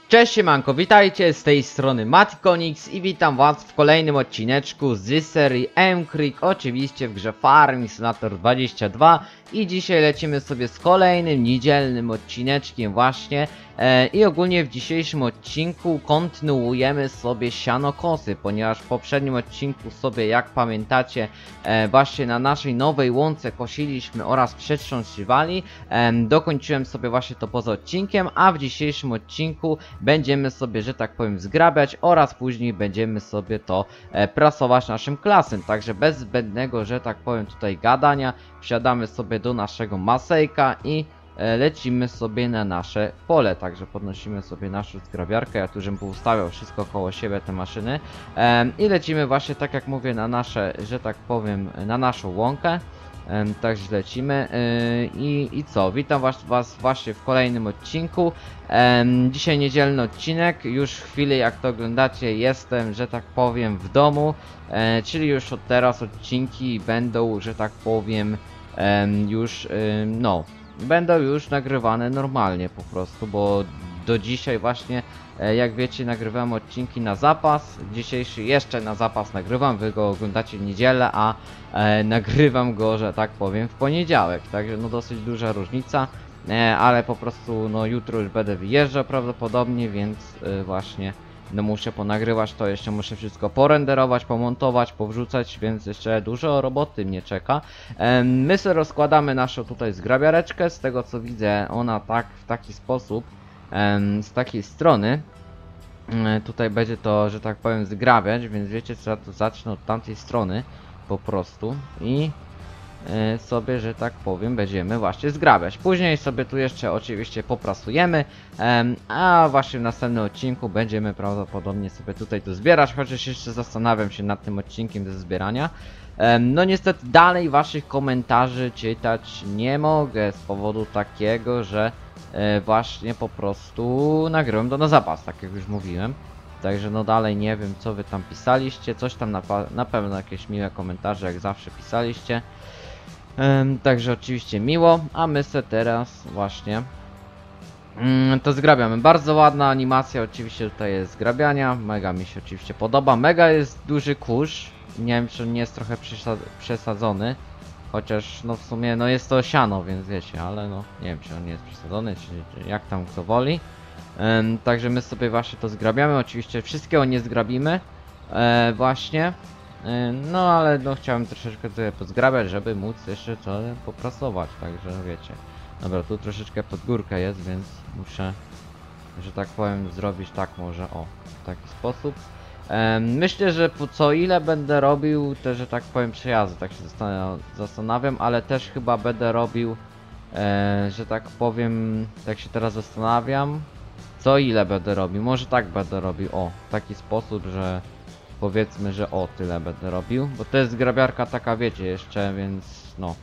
Cześć siemanko, witajcie, z tej strony Matkonix i witam was w kolejnym odcineczku z serii M-Creek, oczywiście w grze Farming Simulator 22 i dzisiaj lecimy sobie z kolejnym niedzielnym odcineczkiem właśnie i ogólnie w dzisiejszym odcinku kontynuujemy sobie sianokosy, ponieważ w poprzednim odcinku sobie, jak pamiętacie, właśnie na naszej nowej łące kosiliśmy oraz przetrząsywali. Dokończyłem sobie właśnie to poza odcinkiem, a w dzisiejszym odcinku będziemy sobie, że tak powiem, zgrabiać oraz później będziemy sobie to prasować naszym klasem. Także bez zbędnego, że tak powiem, tutaj gadania, wsiadamy sobie do naszego masejka i lecimy sobie na nasze pole. Także podnosimy sobie naszą zgrabiarkę, ja tu żebym poustawiał wszystko koło siebie, te maszyny, i lecimy właśnie, tak jak mówię, na nasze, że tak powiem, na naszą łąkę. Także lecimy i co? Witam was właśnie w kolejnym odcinku. Dzisiaj niedzielny odcinek, już w chwili jak to oglądacie jestem, że tak powiem, w domu, czyli już od teraz odcinki będą, że tak powiem, już no, będą już nagrywane normalnie po prostu, bo do dzisiaj właśnie, jak wiecie, nagrywam odcinki na zapas. Dzisiejszy jeszcze na zapas nagrywam, wy go oglądacie w niedzielę, a nagrywam go, że tak powiem, w poniedziałek. Także no dosyć duża różnica, ale po prostu no jutro już będę wyjeżdżał prawdopodobnie, więc właśnie no muszę ponagrywać to, jeszcze muszę wszystko porenderować, pomontować, powrzucać, więc jeszcze dużo roboty mnie czeka. My sobie rozkładamy naszą tutaj zgrabiareczkę, z tego co widzę ona tak w taki sposób, z takiej strony tutaj będzie to, że tak powiem, zgrabiać, więc wiecie co, ja to zacznę od tamtej strony po prostu i sobie, że tak powiem, będziemy właśnie zgrabiać. Później sobie tu jeszcze oczywiście poprasujemy, a właśnie w następnym odcinku będziemy prawdopodobnie sobie tutaj to zbierać, chociaż jeszcze zastanawiam się nad tym odcinkiem ze zbierania. No niestety dalej waszych komentarzy czytać nie mogę z powodu takiego, że właśnie po prostu nagrałem to na zapas, tak jak już mówiłem. Także no dalej nie wiem, co wy tam pisaliście, coś tam na pewno jakieś miłe komentarze jak zawsze pisaliście. Także oczywiście miło, a my se teraz właśnie to zgrabiamy. Bardzo ładna animacja oczywiście tutaj jest zgrabiania, mega mi się oczywiście podoba, mega jest duży kurz, nie wiem czy nie jest trochę przesadzony, chociaż no w sumie no jest to siano, więc wiecie, ale no nie wiem czy on nie jest przesadzony, czy jak tam kto woli. Także my sobie właśnie to zgrabiamy, oczywiście wszystkiego nie zgrabimy właśnie. No ale no chciałem troszeczkę tutaj pozgrabiać, żeby móc jeszcze to poprasować, także wiecie. Dobra, tu troszeczkę pod górkę jest, więc muszę, że tak powiem, zrobić tak może, o, w taki sposób. Myślę, że po co ile będę robił te, że tak powiem, przejazdy, tak się zastanawiam, ale też chyba będę robił, że tak powiem, tak się teraz zastanawiam, co ile będę robił, może tak będę robił, o, w taki sposób, że powiedzmy, że o tyle będę robił, bo to jest grabiarka taka, wiecie, jeszcze, więc no.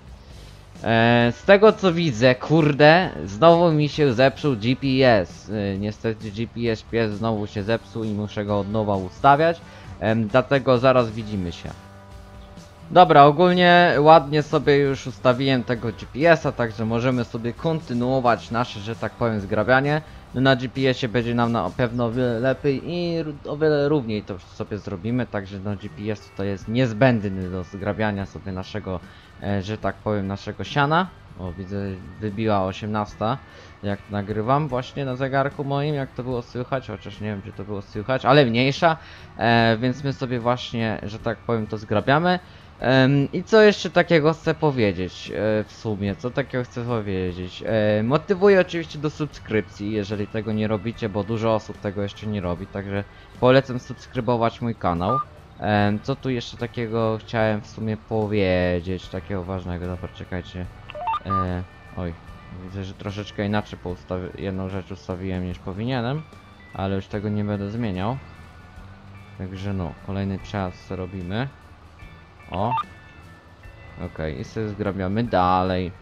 Z tego co widzę, kurde, znowu mi się zepsuł GPS. Niestety GPS pies znowu się zepsuł i muszę go od nowa ustawiać, dlatego zaraz widzimy się. Dobra, ogólnie ładnie sobie już ustawiłem tego GPS-a, także możemy sobie kontynuować nasze, że tak powiem, zgrabianie. No na GPS-ie będzie nam na pewno o wiele lepiej i o wiele równiej to sobie zrobimy, także no GPS tutaj jest niezbędny do zgrabiania sobie naszego, że tak powiem, naszego siana. O, widzę, wybiła 18, jak nagrywam właśnie na zegarku moim, jak to było słychać, chociaż nie wiem, czy to było słychać, ale mniejsza, więc my sobie właśnie, że tak powiem, to zgrabiamy. I co jeszcze takiego chcę powiedzieć, w sumie, co takiego chcę powiedzieć? Motywuję oczywiście do subskrypcji, jeżeli tego nie robicie, bo dużo osób tego jeszcze nie robi, także polecam subskrybować mój kanał. Co tu jeszcze takiego chciałem w sumie powiedzieć, takiego ważnego, dobra, czekajcie. Oj, widzę, że troszeczkę inaczej jedną rzecz ustawiłem niż powinienem, ale już tego nie będę zmieniał. Także no, kolejny przejazd robimy. O, okej, i sobie zgrabiamy dalej.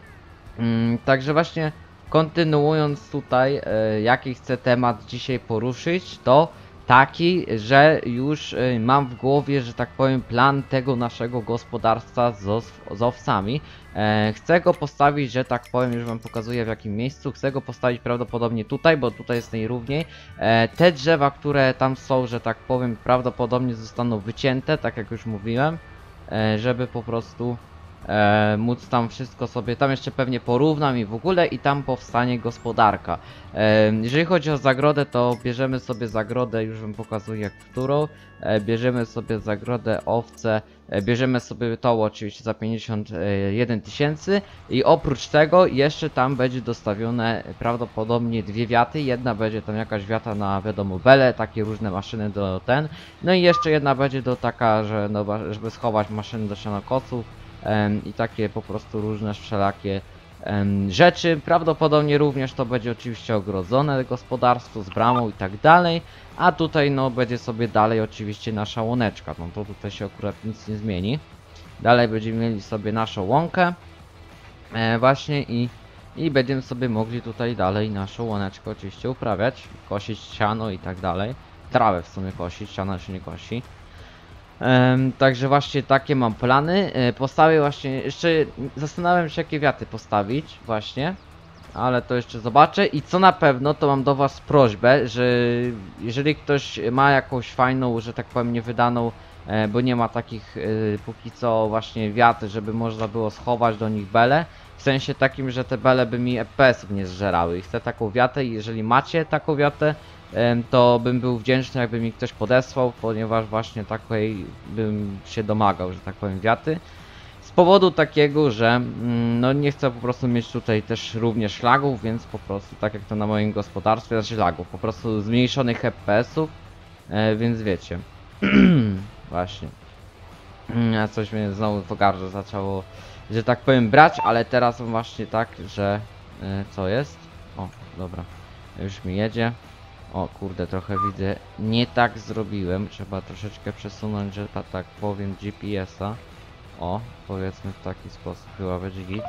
Także właśnie kontynuując tutaj, jaki chcę temat dzisiaj poruszyć, to taki, że już mam w głowie, że tak powiem, plan tego naszego gospodarstwa z owcami. Chcę go postawić, że tak powiem, już wam pokazuję w jakim miejscu. Chcę go postawić prawdopodobnie tutaj, bo tutaj jest najrówniej. Te drzewa, które tam są, że tak powiem, prawdopodobnie zostaną wycięte, tak jak już mówiłem, żeby po prostu móc tam wszystko sobie, tam jeszcze pewnie porównam i w ogóle i tam powstanie gospodarka. Jeżeli chodzi o zagrodę, to bierzemy sobie zagrodę, już wam pokazuję którą. Bierzemy sobie zagrodę owce, bierzemy sobie to oczywiście za 51 000 i oprócz tego jeszcze tam będzie dostawione prawdopodobnie dwie wiaty. Jedna będzie tam jakaś wiata na wiadomo bele, takie różne maszyny do ten. No i jeszcze jedna będzie do taka, że no, żeby schować maszyny do sianokosów. I takie po prostu różne wszelakie rzeczy. Prawdopodobnie również to będzie oczywiście ogrodzone gospodarstwo z bramą i tak dalej. A tutaj no będzie sobie dalej oczywiście nasza łączka. No to tutaj się akurat nic nie zmieni. Dalej będziemy mieli sobie naszą łąkę. Właśnie i będziemy sobie mogli tutaj dalej naszą łączkę oczywiście uprawiać. Kosić siano i tak dalej. Trawę w sumie kosić, siano się nie kosi. Także właśnie takie mam plany. Postawię właśnie, jeszcze zastanawiam się jakie wiaty postawić właśnie, ale to jeszcze zobaczę. I co na pewno, to mam do was prośbę, że jeżeli ktoś ma jakąś fajną, że tak powiem niewydaną, bo nie ma takich póki co właśnie wiaty, żeby można było schować do nich bele, w sensie takim, że te bele by mi FPS-ów nie zżerały. I chcę taką wiatę i jeżeli macie taką wiatę, to bym był wdzięczny, jakby mi ktoś podesłał, ponieważ właśnie takiej bym się domagał, że tak powiem, wiaty. Z powodu takiego, że no nie chcę po prostu mieć tutaj też również lagów, więc po prostu tak jak to na moim gospodarstwie, znaczy lagów, po prostu zmniejszonych FPS-ów, więc wiecie. Właśnie. A coś mnie znowu w gardle zaczęło, że tak powiem, brać, ale teraz właśnie tak, że co jest? O, dobra, już mi jedzie. O kurde, trochę widzę, nie tak zrobiłem, trzeba troszeczkę przesunąć, że tak powiem GPS-a. O, powiedzmy w taki sposób, chyba będzie git.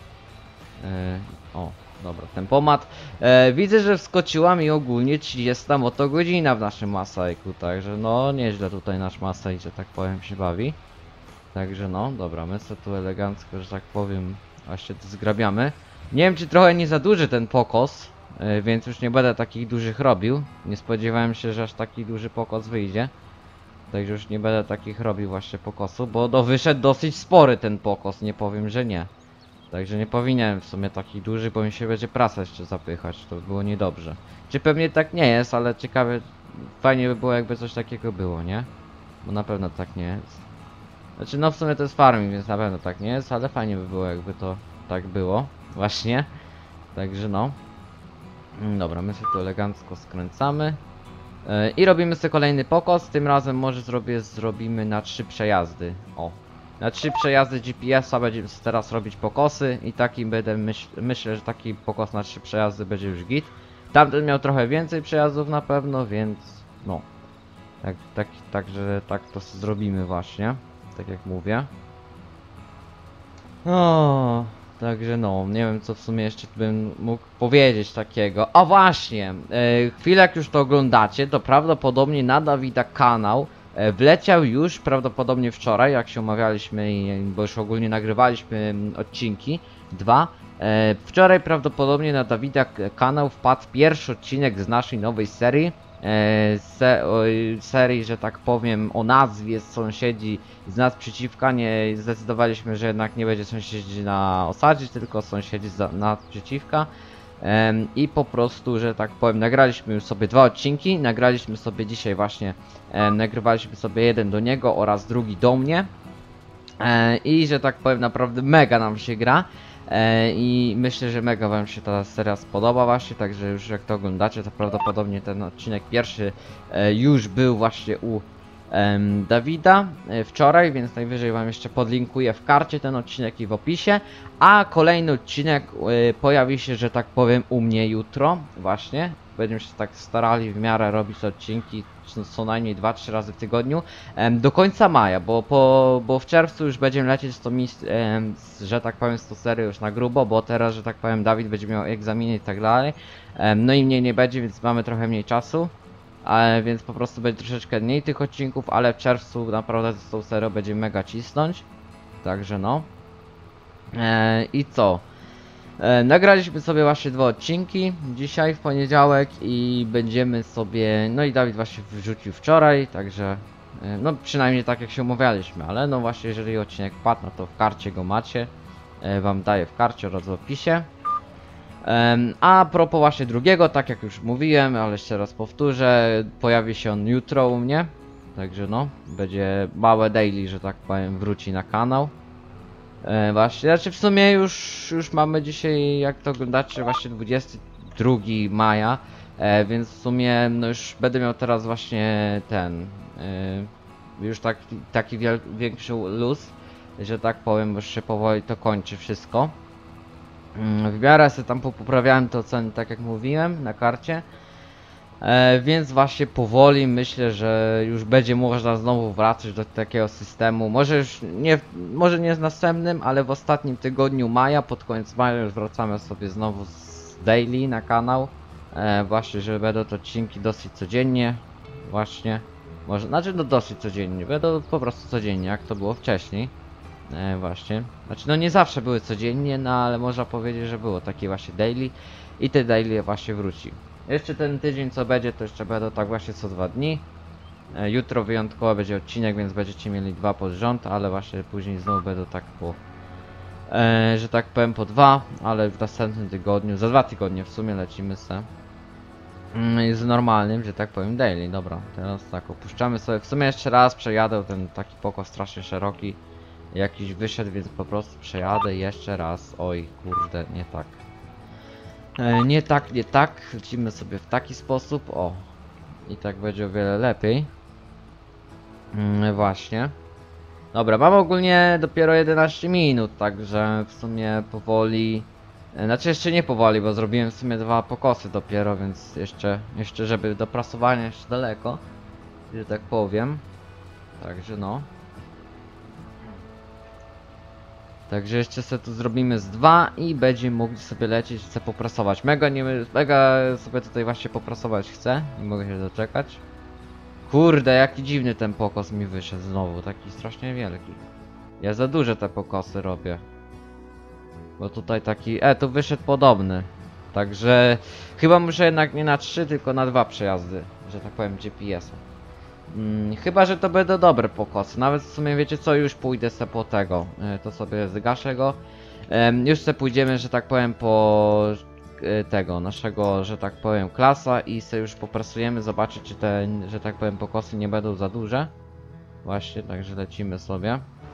O, dobra, tempomat. Widzę, że wskoczyła mi ogólnie 30 motogodzina w naszym Masajku, także no nieźle tutaj nasz Masaj, że tak powiem, się bawi. Także no, dobra, my sobie tu elegancko, że tak powiem, właśnie to zgrabiamy. Nie wiem, czy trochę nie za duży ten pokos. Więc już nie będę takich dużych robił. Nie spodziewałem się, że aż taki duży pokos wyjdzie. Także już nie będę takich robił właśnie pokosu, bo wyszedł dosyć spory ten pokos, nie powiem, że nie. Także nie powinienem w sumie taki duży, bo mi się będzie prasa jeszcze zapychać, to by było niedobrze. Czy pewnie tak nie jest, ale ciekawe, fajnie by było jakby coś takiego było, nie? Bo na pewno tak nie jest. Znaczy no w sumie to jest farming, więc na pewno tak nie jest, ale fajnie by było jakby to tak było, właśnie. Także no. Dobra, my sobie tu elegancko skręcamy i robimy sobie kolejny pokos. Tym razem może zrobimy na 3 przejazdy. O, na 3 przejazdy GPS-a będziemy teraz robić pokosy i taki będę myślę, że taki pokos na 3 przejazdy będzie już git. Tamten miał trochę więcej przejazdów na pewno, więc no. Także tak to zrobimy właśnie, tak jak mówię. O. Także no, nie wiem co w sumie jeszcze bym mógł powiedzieć takiego. A właśnie, chwilę jak już to oglądacie, to prawdopodobnie na Dawida kanał wleciał już prawdopodobnie wczoraj, jak się umawialiśmy, bo już ogólnie nagrywaliśmy odcinki, 2. Wczoraj prawdopodobnie na Dawida kanał wpadł pierwszy odcinek z naszej nowej serii. Serii, że tak powiem, o nazwie Sąsiedzi z nas przeciwka. Nie zdecydowaliśmy, że jednak nie będzie sąsiedzi na osadzie, tylko sąsiedzi naprzeciwka. I po prostu, że tak powiem, nagraliśmy już sobie 2 odcinki. Nagraliśmy sobie dzisiaj właśnie, nagrywaliśmy sobie jeden do niego oraz drugi do mnie. I że tak powiem, naprawdę mega nam się gra. I myślę, że mega wam się ta seria spodoba właśnie, także już jak to oglądacie, to prawdopodobnie ten odcinek pierwszy już był właśnie u Dawida wczoraj, więc najwyżej wam jeszcze podlinkuję w karcie ten odcinek i w opisie. A kolejny odcinek pojawi się, że tak powiem, u mnie jutro właśnie. Będziemy się tak starali w miarę robić odcinki co najmniej 2-3 razy w tygodniu do końca maja, bo w czerwcu już będziemy lecieć z tą że tak powiem, z tą serią już na grubo, bo teraz, że tak powiem, Dawid będzie miał egzaminy i tak dalej. No i mnie nie będzie, więc mamy trochę mniej czasu, więc po prostu będzie troszeczkę mniej tych odcinków, ale w czerwcu naprawdę z tą serią będziemy mega cisnąć. Także no. I co? Nagraliśmy sobie właśnie 2 odcinki dzisiaj w poniedziałek i będziemy sobie, no i Dawid właśnie wrzucił wczoraj, także no przynajmniej tak jak się umawialiśmy, ale no właśnie jeżeli odcinek padł, no to w karcie go macie, wam daję w karcie oraz w opisie. A propos właśnie drugiego, tak jak już mówiłem, ale jeszcze raz powtórzę, pojawi się on jutro u mnie, także no, będzie małe daily, że tak powiem, wróci na kanał. Właśnie, znaczy w sumie już mamy dzisiaj, jak to oglądacie, właśnie 22 maja, więc w sumie no już będę miał teraz właśnie ten, już taki większy luz, że tak powiem, bo już się powoli to kończy wszystko. W miarę sobie tam poprawiałem te oceny, tak jak mówiłem, na karcie. Więc właśnie powoli myślę, że już będzie można znowu wracać do takiego systemu. Może nie z następnym, ale w ostatnim tygodniu maja, pod koniec maja już wracamy sobie znowu z daily na kanał. Właśnie, że będą to odcinki dosyć codziennie. Właśnie. Może, znaczy no dosyć codziennie, będą po prostu codziennie, jak to było wcześniej. Właśnie. Znaczy no nie zawsze były codziennie, no ale można powiedzieć, że było takie właśnie daily. I te daily właśnie wróci. Jeszcze ten tydzień co będzie, to jeszcze będą tak właśnie co 2 dni. Jutro wyjątkowo będzie odcinek, więc będziecie mieli 2 pod rząd, ale właśnie później znowu będą tak po, że tak powiem po 2, ale w następnym tygodniu, za 2 tygodnie w sumie lecimy se. Z normalnym, że tak powiem daily. Dobra, teraz tak opuszczamy sobie, w sumie jeszcze raz przejadę ten taki pokos strasznie szeroki. Jakiś wyszedł, więc po prostu przejadę jeszcze raz. Oj kurde, nie tak. Nie tak, lecimy sobie w taki sposób, o. I tak będzie o wiele lepiej. Właśnie. Dobra, mam ogólnie dopiero 11 minut, także w sumie powoli. Znaczy jeszcze nie powoli, bo zrobiłem w sumie 2 pokosy dopiero, więc jeszcze żeby do prasowania jeszcze daleko, że tak powiem. Także no. Także jeszcze sobie tu zrobimy z 2 i będziemy mogli sobie lecieć, chcę poprasować. Mega sobie tutaj właśnie poprasować chcę. Nie mogę się doczekać. Kurde, jaki dziwny ten pokos mi wyszedł znowu, taki strasznie wielki. Ja za duże te pokosy robię. Bo tutaj taki, tu wyszedł podobny. Także chyba muszę jednak nie na 3, tylko na 2 przejazdy, że tak powiem GPS-a. Chyba, że to będą dobre pokosy. Nawet w sumie wiecie co, już pójdę se po tego. To sobie zgaszę go. Już se pójdziemy, że tak powiem, po tego naszego, że tak powiem, klasa i se już popracujemy, zobaczyć czy te, że tak powiem, pokosy nie będą za duże. Właśnie, także lecimy sobie.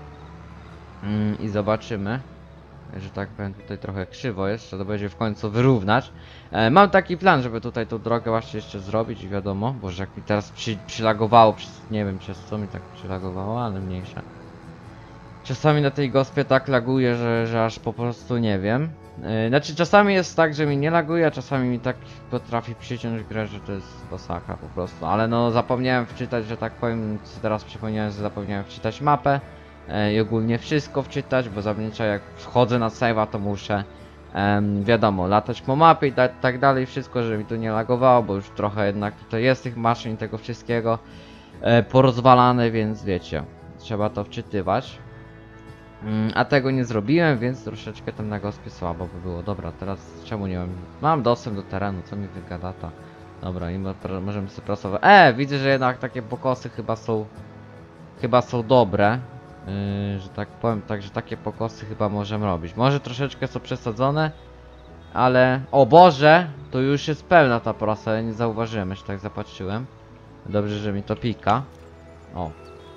I zobaczymy. Że tak powiem, tutaj trochę krzywo jest, trzeba to będzie w końcu wyrównać. Mam taki plan, żeby tutaj tą drogę właśnie jeszcze zrobić i wiadomo, boże jak mi teraz przylagowało, nie wiem przez co mi tak przylagowało, ale mniejsze. Czasami na tej gospie tak laguje, że aż po prostu nie wiem. Znaczy czasami jest tak, że mi nie laguje, a czasami mi tak potrafi przyciąć grę, że to jest masakra po prostu. Ale no zapomniałem wczytać, że tak powiem, teraz przypomniałem, że zapomniałem wczytać mapę. I ogólnie wszystko wczytać, bo zazwyczaj jak wchodzę na save'a to muszę wiadomo, latać po mapie i tak dalej, wszystko, żeby mi tu nie lagowało, bo już trochę jednak tutaj jest tych maszyn i tego wszystkiego porozwalane, więc wiecie, trzeba to wczytywać. A tego nie zrobiłem, więc troszeczkę tam na gospie słabo by było. Dobra, teraz czemu nie mam dostęp do terenu, co mi wygada ta. Dobra, i możemy sobie pracować. Widzę, że jednak takie pokosy chyba są dobre. Że tak powiem, także takie pokosy chyba możemy robić. Może troszeczkę są przesadzone, ale... O Boże! To już jest pełna ta prasa, ja nie zauważyłem, jeszcze tak zapatrzyłem. Dobrze, że mi to pika. O.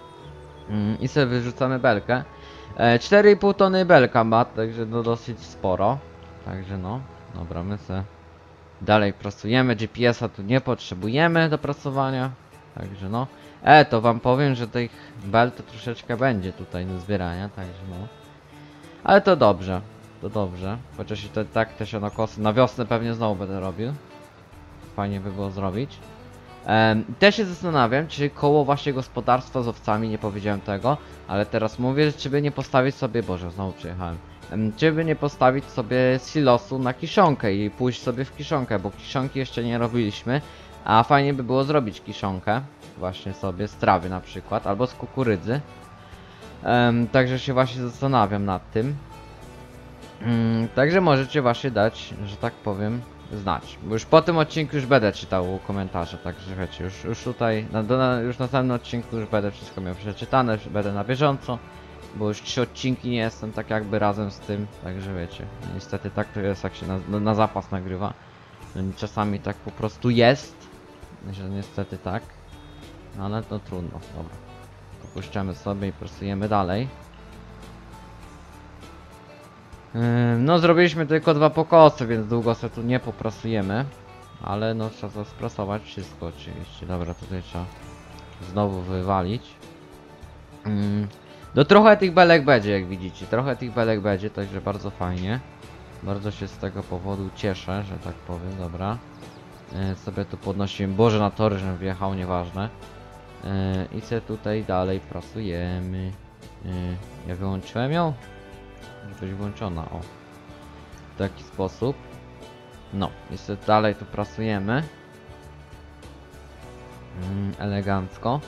I sobie wyrzucamy belkę. 4,5 tony belka ma, także no dosyć sporo. Także no, dobra, my sobie dalej pracujemy. GPS-a tu nie potrzebujemy do prasowania. Także no. To wam powiem, że tych bel to troszeczkę będzie tutaj do zbierania, także no. Ale to dobrze, to dobrze. Chociaż i tak te sianokosy na wiosnę pewnie znowu będę robił. Fajnie by było zrobić. Też się zastanawiam, czy koło właśnie gospodarstwa z owcami, nie powiedziałem tego, ale teraz mówię, czy by nie postawić sobie, Boże, znowu przyjechałem. Czy by nie postawić sobie silosu na kiszonkę i pójść sobie w kiszonkę, bo kiszonki jeszcze nie robiliśmy, a fajnie by było zrobić kiszonkę. Właśnie sobie z trawy na przykład, albo z kukurydzy. Także się właśnie zastanawiam nad tym. Także możecie właśnie dać, że tak powiem, znać. Bo już po tym odcinku już będę czytał komentarze, także wiecie, już tutaj, już na samym odcinku już będę wszystko miał przeczytane, będę na bieżąco. Bo już 3 odcinki nie jestem tak jakby razem z tym, także wiecie, niestety tak to jest, jak się na zapas nagrywa. Czasami tak po prostu jest, że niestety tak, ale to trudno, dobra. Puszczamy sobie i pracujemy dalej. No zrobiliśmy tylko 2 pokosy, więc długo sobie tu nie popracujemy. Ale no trzeba to sprasować wszystko oczywiście. Dobra, tutaj trzeba znowu wywalić. No trochę tych belek będzie, jak widzicie. Trochę tych belek będzie, także bardzo fajnie. Bardzo się z tego powodu cieszę, że tak powiem, dobra. Sobie tu podnosiłem, Boże, na tory, żebym wjechał, nieważne. I sobie tutaj dalej pracujemy. Ja wyłączyłem ją? Może być włączona, o. W taki sposób. No, i sobie dalej tu pracujemy. Elegancko.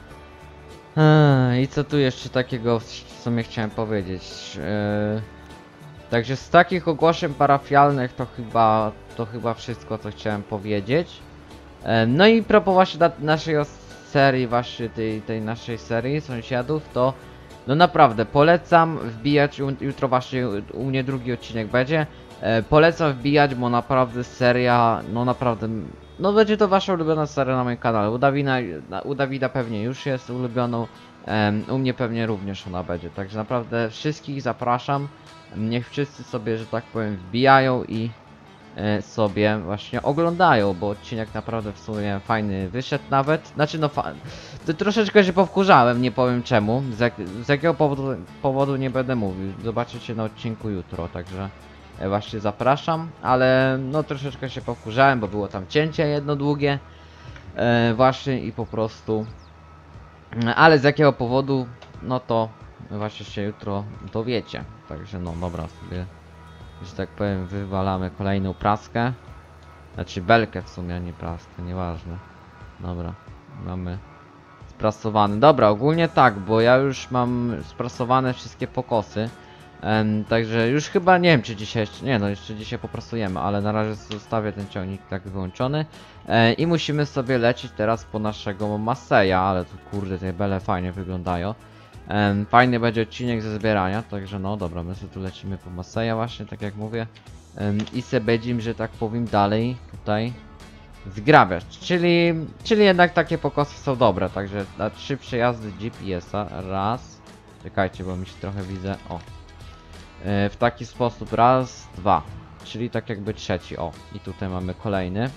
I co tu jeszcze takiego, co mnie chciałem powiedzieć? Także z takich ogłoszeń parafialnych to chyba wszystko, co chciałem powiedzieć. No i propos właśnie naszej serii, właśnie tej naszej serii sąsiadów, to no naprawdę polecam wbijać, jutro właśnie u mnie drugi odcinek będzie. Polecam wbijać, bo naprawdę seria, no naprawdę, no będzie to wasza ulubiona seria na moim kanale. U Dawida pewnie już jest ulubioną, u mnie pewnie również ona będzie. Także naprawdę wszystkich zapraszam. Niech wszyscy sobie, że tak powiem, wbijają i sobie właśnie oglądają, bo odcinek naprawdę w sumie fajny wyszedł nawet. Znaczy no to troszeczkę się powkurzałem, nie powiem czemu. Z jakiego powodu nie będę mówił. Zobaczycie na odcinku jutro, także właśnie zapraszam. Ale no troszeczkę się powkurzałem, bo było tam cięcie jedno długie. Właśnie i po prostu. Ale z jakiego powodu, no to właśnie się jutro dowiecie. Także no dobra, sobie, że tak powiem, wywalamy kolejną praskę. Znaczy belkę w sumie, a nie praskę, nieważne. Dobra, mamy sprasowany. Dobra, ogólnie tak, bo ja już mam sprasowane wszystkie pokosy. Także już chyba nie wiem, czy dzisiaj jeszcze, nie no, jeszcze dzisiaj popracujemy, ale na razie zostawię ten ciągnik tak wyłączony. I musimy sobie lecieć teraz po naszego Maseja, ale tu kurde, te bele fajnie wyglądają. Fajny będzie odcinek ze zbierania, także no dobra, my sobie tu lecimy po Maseja właśnie, tak jak mówię. I se będziemy, że tak powiem, dalej tutaj zgrabiać, czyli jednak takie pokosy są dobre, także na 3 przejazdy GPS-a, raz, czekajcie, bo mi się trochę widzę, o. W taki sposób, raz, dwa, czyli tak jakby trzeci, o, i tutaj mamy kolejny.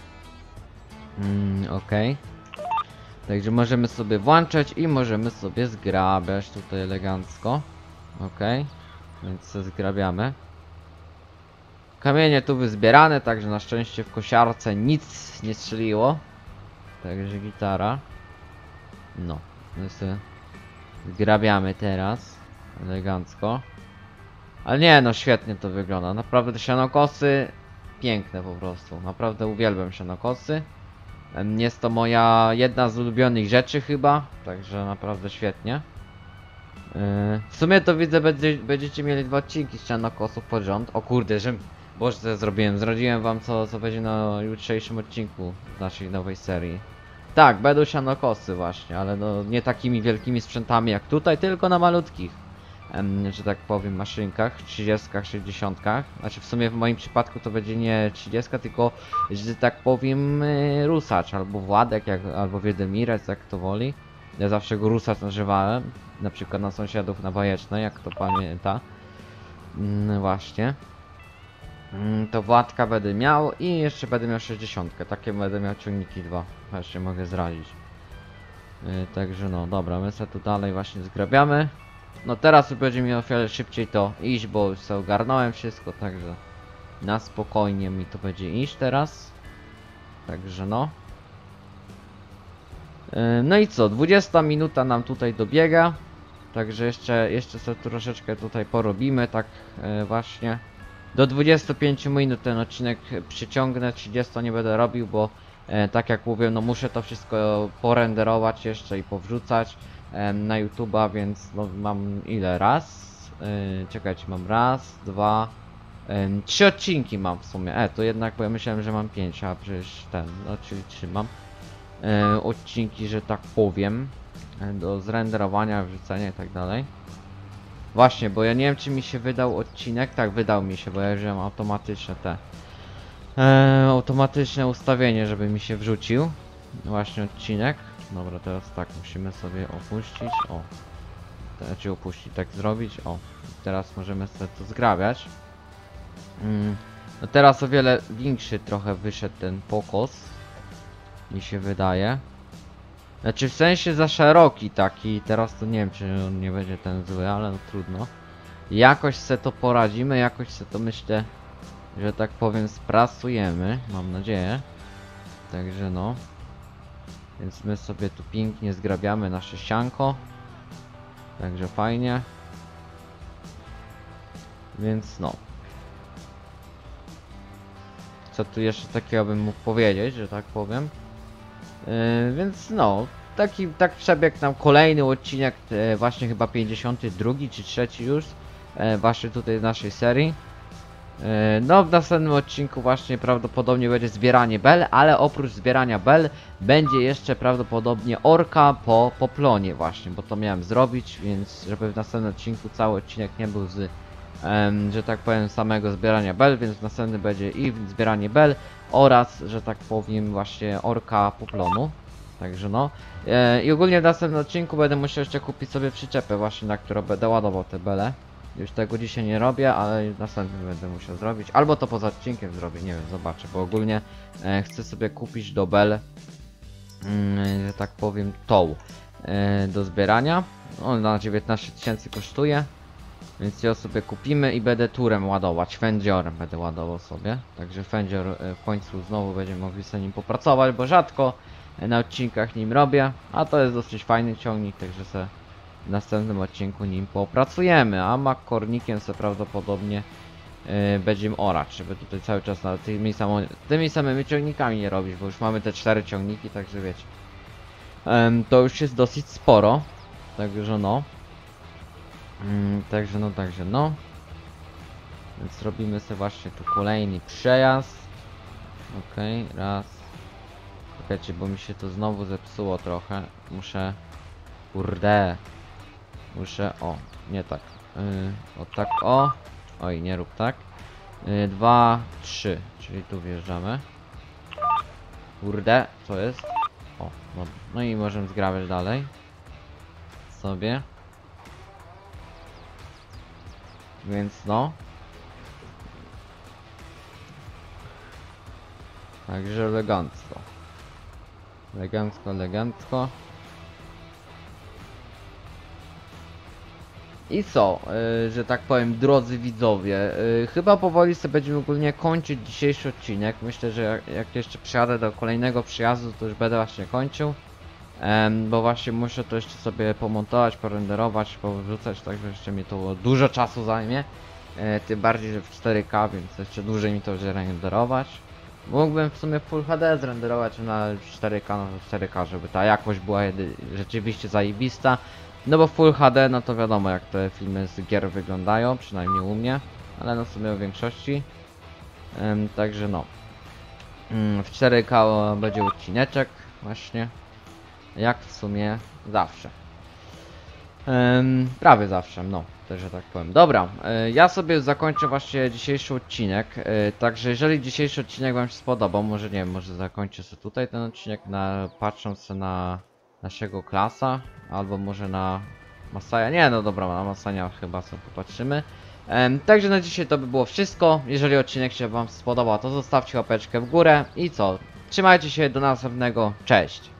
Okej. Także możemy sobie włączać i możemy sobie zgrabiać tutaj elegancko. Okej. Więc sobie zgrabiamy. Kamienie tu wyzbierane, także na szczęście w kosiarce nic nie strzeliło. Także gitara. No, my sobie zgrabiamy teraz. Elegancko. Ale nie, no świetnie to wygląda. Naprawdę te sianokosy piękne po prostu. Naprawdę uwielbiam sianokosy. Jest to moja jedna z ulubionych rzeczy chyba. Także naprawdę świetnie. W sumie to widzę, będziecie mieli 2 odcinki z sianokosów pod rząd. O kurde, że... Boże, co ja zrobiłem? Zdradziłem wam co będzie na jutrzejszym odcinku z naszej nowej serii. Tak, będą sianokosy właśnie, ale no nie takimi wielkimi sprzętami jak tutaj, tylko na malutkich, że tak powiem, maszynkach, 30, 60. Znaczy w sumie w moim przypadku to będzie nie 30, tylko, że tak powiem, Rusacz, albo Władek, albo Wiedemirec, jak to woli. Ja zawsze go Rusacz nazywałem, na przykład na sąsiadów na Bajecznej, jak to pamięta. Właśnie. To Władka będę miał i jeszcze będę miał 60. Takie będę miał ciągniki 2. Właśnie mogę zrazić. Także no dobra, my sobie tu dalej właśnie zgrabiamy. No teraz już będzie mi o wiele szybciej to iść, bo już sobie ogarnąłem wszystko, także na spokojnie mi to będzie iść teraz. Także no. No i co, 20 minuta nam tutaj dobiega. Także jeszcze sobie troszeczkę tutaj porobimy, tak właśnie. Do 25 minut ten odcinek przyciągnę, 30 nie będę robił, bo tak jak mówię, no muszę to wszystko porenderować jeszcze i powrzucać na YouTube'a, więc no mam ile? Raz? Czekajcie, mam raz, dwa, 3 odcinki mam w sumie. To jednak, bo ja myślałem, że mam 5, a przecież no czyli 3 mam. Odcinki, że tak powiem. Do zrenderowania, wrzucenia i tak dalej. Właśnie, bo ja nie wiem, czy mi się wydał odcinek. Tak, wydał mi się, bo ja wziąłem automatyczne automatyczne ustawienie, żeby mi się wrzucił. Właśnie odcinek. Dobra, teraz tak, musimy sobie opuścić. O. Znaczy opuścić, tak zrobić. O. Teraz możemy sobie to zgrabiać. No teraz o wiele większy trochę wyszedł ten pokos. Mi się wydaje. Znaczy w sensie za szeroki taki. Teraz to nie wiem, czy on nie będzie ten zły, ale no trudno. Jakoś se to poradzimy, jakoś se to myślę, że tak powiem sprasujemy. Mam nadzieję. Także no. Więc my sobie tu pięknie zgrabiamy nasze sianko. Także fajnie. Więc no. Co tu jeszcze takiego bym mógł powiedzieć, że tak powiem. Więc no. Tak przebiegł nam kolejny odcinek. Właśnie chyba 52 czy 3 już. Właśnie tutaj z naszej serii. No w następnym odcinku właśnie prawdopodobnie będzie zbieranie bel, ale oprócz zbierania bel będzie jeszcze prawdopodobnie orka po poplonie właśnie, bo to miałem zrobić, więc żeby w następnym odcinku cały odcinek nie był z, że tak powiem, samego zbierania bel, więc w następnym będzie i zbieranie bel oraz, że tak powiem, właśnie orka poplonu. Także no. I ogólnie w następnym odcinku będę musiał jeszcze kupić sobie przyczepę właśnie, na którą będę ładował te bele. Już tego dzisiaj nie robię, ale następny będę musiał zrobić. Albo to poza odcinkiem zrobię, nie wiem, zobaczę. Bo ogólnie chcę sobie kupić do bel, że tak powiem, tą do zbierania. On na 19 000 kosztuje. Więc ją sobie kupimy i będę turem ładować. Fendziorem będę ładował sobie. Także Fendzior w końcu znowu będziemy mogli z nim popracować, bo rzadko na odcinkach nim robię. A to jest dosyć fajny ciągnik, także sobie w następnym odcinku nim popracujemy, a makkornikiem sobie prawdopodobnie będziemy orać, żeby tutaj cały czas na tymi samymi ciągnikami nie robić, bo już mamy te 4 ciągniki, także wiecie. To już jest dosyć sporo, także no. Także no. Więc robimy sobie właśnie tu kolejny przejazd. Okej, raz. Czekajcie, bo mi się to znowu zepsuło trochę. Kurde. O, nie tak. O tak, o. Oj, nie rób tak. 2, 3, czyli tu wjeżdżamy. Kurde, co jest? O, no i możemy zgrabiać dalej. Sobie. Więc no. Także elegancko. Elegancko. I co, że tak powiem, drodzy widzowie, chyba powoli sobie będziemy ogólnie kończyć dzisiejszy odcinek. Myślę, że jak jeszcze przyjadę do kolejnego przyjazdu, to już będę właśnie kończył. Bo właśnie muszę to jeszcze sobie pomontować, porenderować, powrzucać, także jeszcze mi to dużo czasu zajmie. Tym bardziej, że w 4K, więc jeszcze dłużej mi to renderować. Mógłbym w sumie Full HD zrenderować na 4K, no 4K, żeby ta jakość była rzeczywiście zajebista. No bo Full HD, no to wiadomo jak te filmy z gier wyglądają, przynajmniej u mnie, ale no w sumie w większości. Także no. W 4K będzie odcineczek właśnie. Jak w sumie zawsze. Prawie zawsze, no, też że tak powiem. Dobra, ja sobie zakończę właśnie dzisiejszy odcinek. Także jeżeli dzisiejszy odcinek wam się spodobał, może nie wiem, może zakończę sobie tutaj ten odcinek, patrząc sobie na naszego klasa, albo może na Masaja. Nie, no dobra, na Masania chyba sobie popatrzymy. Także na dzisiaj to by było wszystko. Jeżeli odcinek się wam spodobał, to zostawcie łapeczkę w górę i co? Trzymajcie się, do następnego, cześć!